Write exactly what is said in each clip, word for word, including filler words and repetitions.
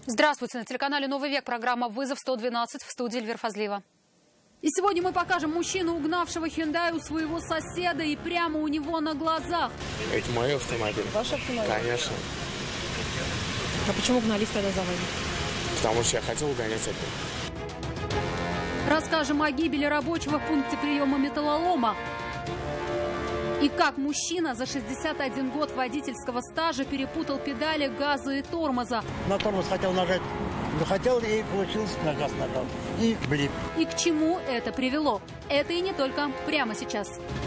Здравствуйте, на телеканале «Новый век» программа «Вызов сто двенадцать», в студии Эльвира Фазлиева. И сегодня мы покажем мужчину, угнавшего Hyundai у своего соседа и прямо у него на глазах. Это мой автомобиль. Ваш автомобиль? Конечно. А почему гнались тогда за вами? Потому что я хотел угонять от них. Расскажем о гибели рабочего в пункте приема металлолома. И как мужчина за шестьдесят один год водительского стажа перепутал педали газа и тормоза. На тормоз хотел нажать, но хотел и получилось, на газ нажал. И блип. И к чему это привело? Это и не только. Прямо сейчас.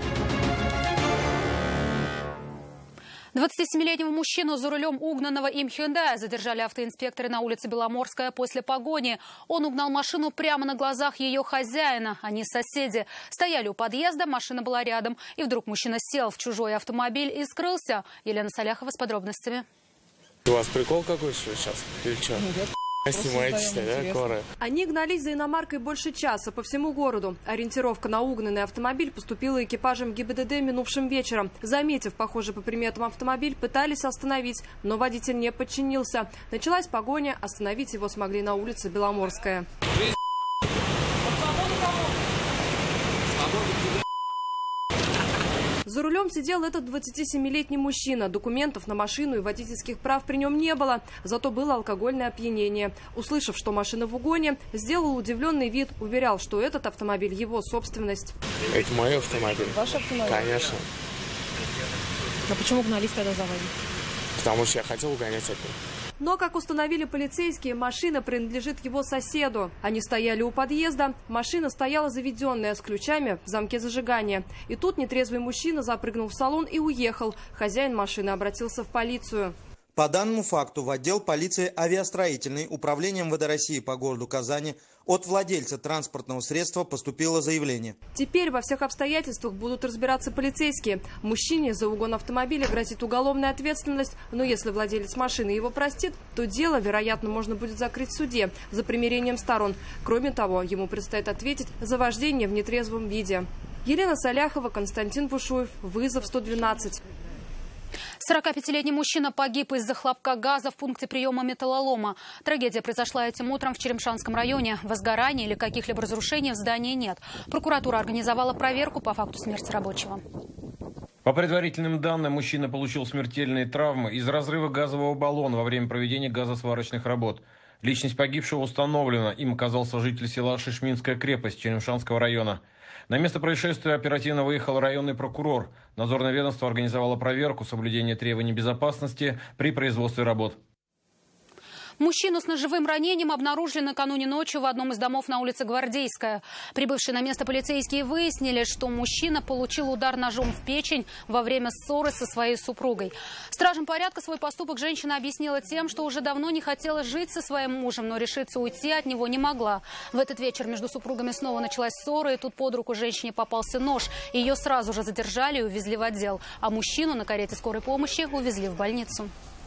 двадцатисемилетнего мужчину за рулем угнанного им Hyundai задержали автоинспекторы на улице Беломорская после погони. Он угнал машину прямо на глазах ее хозяина. Они соседи. Стояли у подъезда, машина была рядом. И вдруг мужчина сел в чужой автомобиль и скрылся. Елена Саляхова с подробностями. У вас прикол какой сейчас? Или что? Снимаетесь, да, коры? Они гнались за иномаркой больше часа по всему городу. Ориентировка на угнанный автомобиль поступила экипажем ГИБДД минувшим вечером. Заметив похожий по приметам автомобиль, пытались остановить, но водитель не подчинился. Началась погоня, остановить его смогли на улице Беломорская. За рулем сидел этот двадцатисемилетний мужчина. Документов на машину и водительских прав при нем не было. Зато было алкогольное опьянение. Услышав, что машина в угоне, сделал удивленный вид. Уверял, что этот автомобиль его собственность. Это мой автомобиль. Ваш автомобиль? Конечно. А почему гнались тогда за вами? Потому что я хотел угонять от них. Но, как установили полицейские, машина принадлежит его соседу. Они стояли у подъезда, машина стояла заведенная с ключами в замке зажигания. И тут нетрезвый мужчина запрыгнул в салон и уехал. Хозяин машины обратился в полицию. По данному факту в отдел полиции авиастроительной управления МВД России по городу Казани от владельца транспортного средства поступило заявление. Теперь во всех обстоятельствах будут разбираться полицейские. Мужчине за угон автомобиля грозит уголовная ответственность, но если владелец машины его простит, то дело, вероятно, можно будет закрыть в суде за примирением сторон. Кроме того, ему предстоит ответить за вождение в нетрезвом виде. Елена Саляхова, Константин Бушуев, «Вызов сто двенадцать». сорокапятилетний мужчина погиб из-за хлопка газа в пункте приема металлолома. Трагедия произошла этим утром в Черемшанском районе. Возгораний или каких-либо разрушений в здании нет. Прокуратура организовала проверку по факту смерти рабочего. По предварительным данным, мужчина получил смертельные травмы из разрыва газового баллона во время проведения газосварочных работ. Личность погибшего установлена. Им оказался житель села Шишминская крепость Черемшанского района. На место происшествия оперативно выехал районный прокурор. Надзорное ведомство организовало проверку соблюдения требований безопасности при производстве работ. Мужчину с ножевым ранением обнаружили накануне ночью в одном из домов на улице Гвардейская. Прибывшие на место полицейские выяснили, что мужчина получил удар ножом в печень во время ссоры со своей супругой. Стражам порядка свой поступок женщина объяснила тем, что уже давно не хотела жить со своим мужем, но решиться уйти от него не могла. В этот вечер между супругами снова началась ссора, и тут под руку женщине попался нож. Ее сразу же задержали и увезли в отдел. А мужчину на карете скорой помощи увезли в больницу.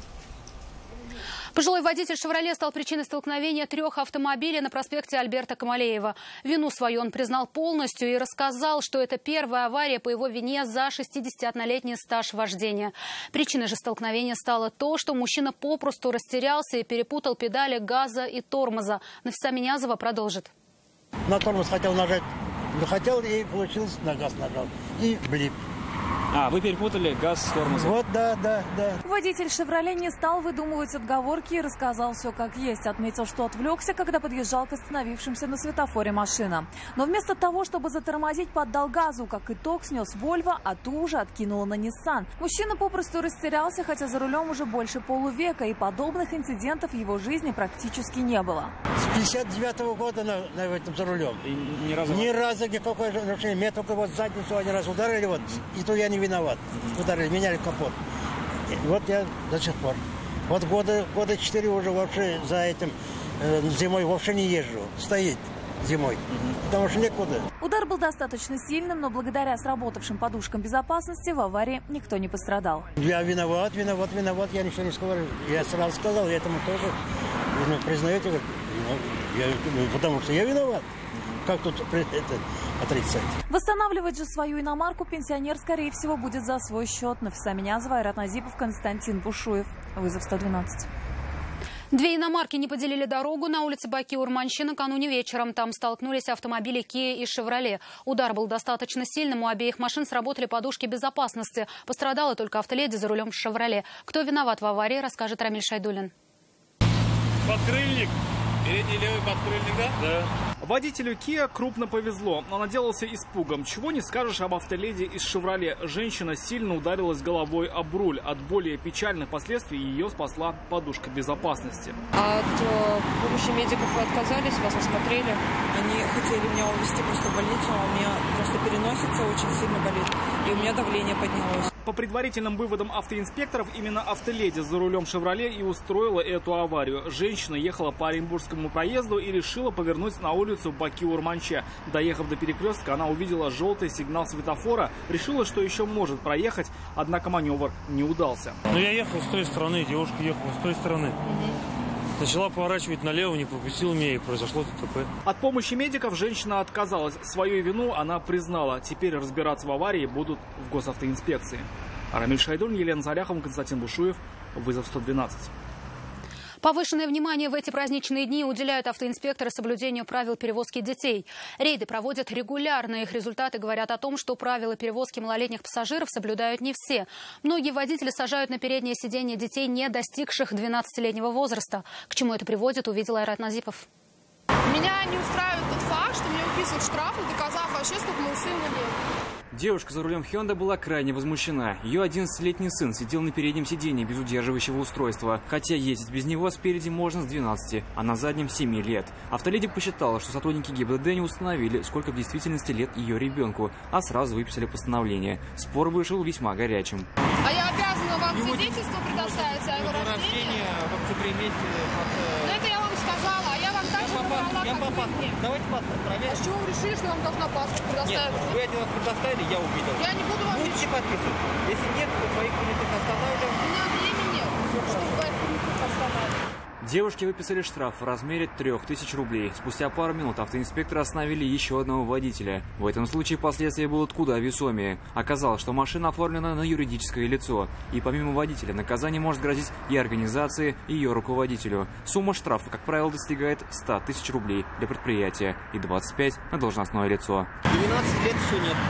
Пожилой водитель «Шевроле» стал причиной столкновения трех автомобилей на проспекте Альберта Камалеева. Вину свою он признал полностью и рассказал, что это первая авария по его вине за шестидесятилетний стаж вождения. Причиной же столкновения стало то, что мужчина попросту растерялся и перепутал педали газа и тормоза. Нафиса Минязова продолжит. На тормоз хотел нажать, но хотел и получилось, на газ нажал. И блип. А, вы перепутали газ с тормозом. Вот, да, да, да. Водитель «Шевроле» не стал выдумывать отговорки и рассказал все как есть. Отметил, что отвлекся, когда подъезжал к остановившимся на светофоре машина. Но вместо того, чтобы затормозить, поддал газу. Как итог, снес «Вольво», а ту уже откинула на «Ниссан». Мужчина попросту растерялся, хотя за рулем уже больше полувека, и подобных инцидентов в его жизни практически не было. С пятьдесят девятого года на, на этом за рулем. И ни разу... Ни разу никакое нарушение. Меня только вот задницу один раз ударили, вот, и то я не виноват. Ударили, меняли капот. И вот я до сих пор. Вот года, года четыре уже вообще за этим э, зимой вообще не езжу. Стоит зимой. Mm-hmm. Потому что некуда. Удар был достаточно сильным, но благодаря сработавшим подушкам безопасности в аварии никто не пострадал. Я виноват, виноват, виноват. Я ничего не сказал. Я сразу сказал, я этому тоже ну, признаете. Я, ну, потому что я виноват. Как тут это отрицать? Восстанавливать же свою иномарку пенсионер, скорее всего, будет за свой счет. Нафиса Минязова, Айрат Назипов, Константин Бушуев. Вызов сто двенадцать. Две иномарки не поделили дорогу на улице Баки-Урманщи накануне вечером. Там столкнулись автомобили Kia и Chevrolet. Удар был достаточно сильным. У обеих машин сработали подушки безопасности. Пострадала только автоледи за рулем Chevrolet. Кто виноват в аварии, расскажет Рамиль Шайдуллин. Подкрыльник. Передний левый подкрыльник, да? Да. Водителю Kia крупно повезло, но наделался испугом. Чего не скажешь об автоледи из «Шевроле». Женщина сильно ударилась головой об руль. От более печальных последствий ее спасла подушка безопасности. От э, помощи медиков вы отказались, вас осмотрели? Они хотели меня увезти просто в больницу, а у меня просто переносица очень сильно болит, и у меня давление поднялось. По предварительным выводам автоинспекторов, именно автоледи за рулем «Шевроле» и устроила эту аварию. Женщина ехала по Оренбургскому проезду и решила повернуть на улицу Баки-Урманче. Доехав до перекрестка, она увидела желтый сигнал светофора, решила, что еще может проехать, однако маневр не удался. Ну, я ехал с той стороны, девушка ехала с той стороны. Угу. Начала поворачивать налево, не пропустила меня, и произошло ДТП. От помощи медиков женщина отказалась. Свою вину она признала. Теперь разбираться в аварии будут в госавтоинспекции. Рамиль Шайдуллин, Елена Заряхова, Константин Бушуев. Вызов сто двенадцать. Повышенное внимание в эти праздничные дни уделяют автоинспекторы соблюдению правил перевозки детей. Рейды проводят регулярно. Их результаты говорят о том, что правила перевозки малолетних пассажиров соблюдают не все. Многие водители сажают на переднее сиденье детей, не достигших двенадцатилетнего возраста. К чему это приводит, увидел Айрат Назипов. Меня не устраивает тот факт, что мне выписывают штрафы, доказав вообще, сколько моего сына нет. Девушка за рулем Hyundai была крайне возмущена. Ее одиннадцатилетний сын сидел на переднем сиденье без удерживающего устройства. Хотя ездить без него спереди можно с двенадцати, а на заднем с семи лет. Автоледи посчитала, что сотрудники ГИБДД не установили, сколько в действительности лет ее ребенку, а сразу выписали постановление. Спор вышел весьма горячим. А я обязана вам свидетельство предоставить о его рождении? В октябре месяце. Ну это я вам сказала, а я вам также набрала, я как папа, вы мне. давайте паспорт проверим. А с чего вы решили, что я вам должна паспорт предоставить? Нет, вы один раз предоставили, я увидел. Я не буду вам Будете ничего подписывать. Если нет, то своих принятых останавливаем. У меня времени нет, чтобы своих принятых останавливать. Девушке выписали штраф в размере трех тысяч рублей. Спустя пару минут автоинспекторы остановили еще одного водителя. В этом случае последствия будут куда весомее. Оказалось, что машина оформлена на юридическое лицо. И помимо водителя, наказание может грозить и организации, и ее руководителю. Сумма штрафа, как правило, достигает ста тысяч рублей для предприятия и двадцати пяти на должностное лицо. двенадцати лет еще нет.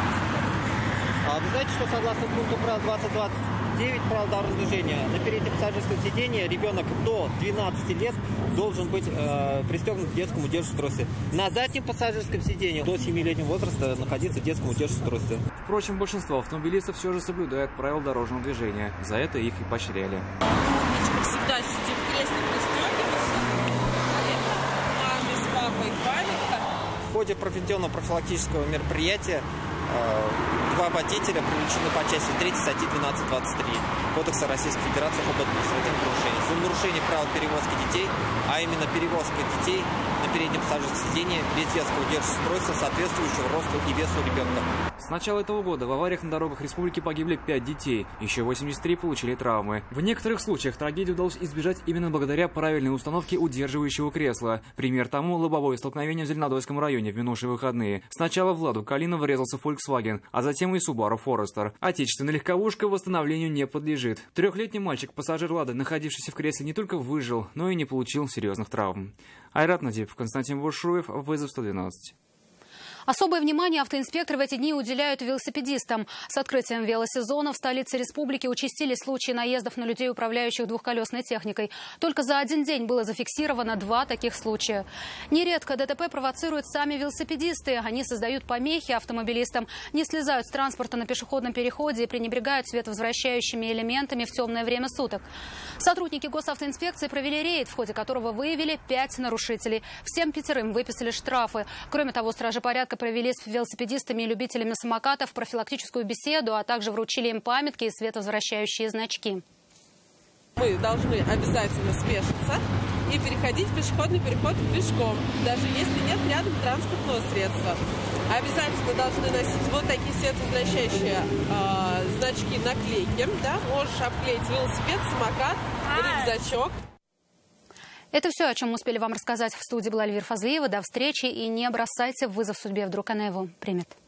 А вы знаете, что согласно пункту правил двадцать двадцать девять правил дорожного движения, на переднем пассажирском сиденье ребенок до двенадцати лет должен быть э, пристегнут к детскому удерживающему устройству. На заднем пассажирском сиденье до семилетнего возраста находиться в детском удерживающем устройстве. Впрочем, большинство автомобилистов все же соблюдают правила дорожного движения. За это их и поощряли. Умничка, всегда сиди в кресле, пристегивайся. Маме с папой памятка. В ходе проведенного профилактического мероприятия два водителя привлечены по части третьей статьи двенадцать двадцать три Кодекса Российской Федерации об административных нарушениях за нарушение правил перевозки детей, а именно перевозка детей на переднем пассажирском сиденье без детского удерживающего устройства, соответствующего росту и весу ребенка. С начала этого года в авариях на дорогах республики погибли пять детей, еще восемьдесят три получили травмы. В некоторых случаях трагедию удалось избежать именно благодаря правильной установке удерживающего кресла. Пример тому — лобовое столкновение в Зеленодольском районе в минувшие выходные. Сначала в «Ладу Калина» врезался Volkswagen, а затем и Subaru Forester. Отечественная легковушка восстановлению не подлежит. Трехлетний мальчик, пассажир «Лады», находившийся в кресле, не только выжил, но и не получил серьезных травм. Айрат Назипов, Константин Бушуев, вызов сто двенадцать. Особое внимание автоинспекторы в эти дни уделяют велосипедистам. С открытием велосезона в столице республики участились случаи наездов на людей, управляющих двухколесной техникой. Только за один день было зафиксировано два таких случая. Нередко ДТП провоцируют сами велосипедисты. Они создают помехи автомобилистам, не слезают с транспорта на пешеходном переходе и пренебрегают световозвращающими элементами в темное время суток. Сотрудники госавтоинспекции провели рейд, в ходе которого выявили пять нарушителей. Всем пятерым выписали штрафы. Кроме того, стражи порядка провели с велосипедистами и любителями самокатов профилактическую беседу, а также вручили им памятки и световозвращающие значки. Мы должны обязательно спешиться и переходить пешеходный переход пешком, даже если нет рядом транспортного средства. Обязательно должны носить вот такие световозвращающие э, значки, наклейки. Да? Можешь обклеить велосипед, самокат, рюкзачок. Это все, о чем мы успели вам рассказать. В студии была Эльвира Фазлиева. До встречи и не бросайте вызов судьбе, вдруг она его примет.